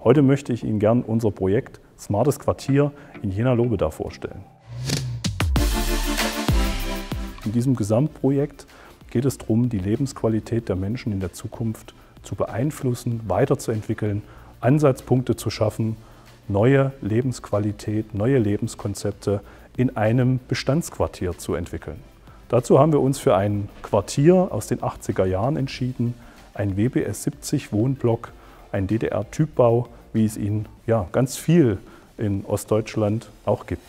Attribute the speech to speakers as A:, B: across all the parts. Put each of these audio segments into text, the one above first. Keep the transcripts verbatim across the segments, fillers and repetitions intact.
A: Heute möchte ich Ihnen gern unser Projekt Smartes Quartier in Jena-Lobeda vorstellen. In diesem Gesamtprojekt geht es darum, die Lebensqualität der Menschen in der Zukunft zu beeinflussen, weiterzuentwickeln, Ansatzpunkte zu schaffen, neue Lebensqualität, neue Lebenskonzepte in einem Bestandsquartier zu entwickeln. Dazu haben wir uns für ein Quartier aus den achtziger Jahren entschieden, ein W B S siebzig Wohnblock, ein D D R-Typbau, wie es ihn ja ganz viel in Ostdeutschland auch gibt.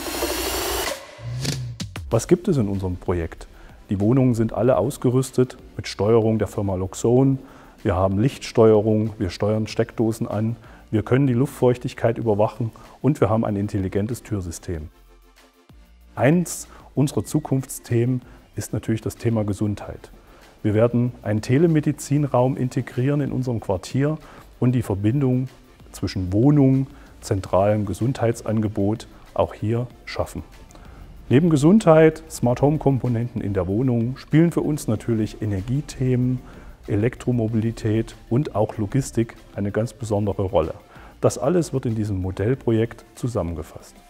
A: Was gibt es in unserem Projekt? Die Wohnungen sind alle ausgerüstet mit Steuerung der Firma Luxon. Wir haben Lichtsteuerung, wir steuern Steckdosen an, wir können die Luftfeuchtigkeit überwachen und wir haben ein intelligentes Türsystem. Eins unserer Zukunftsthemen ist natürlich das Thema Gesundheit. Wir werden einen Telemedizinraum integrieren in unserem Quartier und die Verbindung zwischen Wohnung, zentralem Gesundheitsangebot auch hier schaffen. Neben Gesundheit, Smart Home Komponenten in der Wohnung spielen für uns natürlich Energiethemen, Elektromobilität und auch Logistik eine ganz besondere Rolle. Das alles wird in diesem Modellprojekt zusammengefasst.